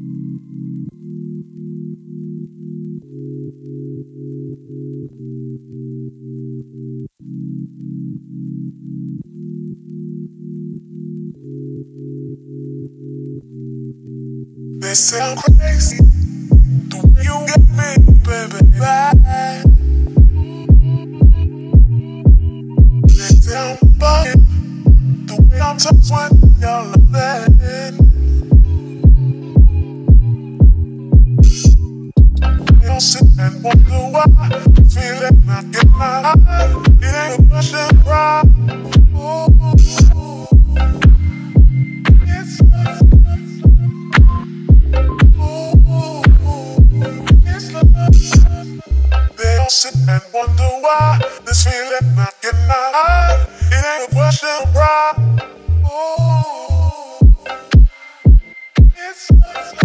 They say I'm crazy, the way you get me, baby, back. They say I'm bugging, the way I'm touched when you're loving. We don't sit and wonder why, feeling not get my eye. It ain't a question, cry. Ooh, it's love. They don't sit and wonder why this feeling not getting out. It ain't a question of pride. Ooh, it's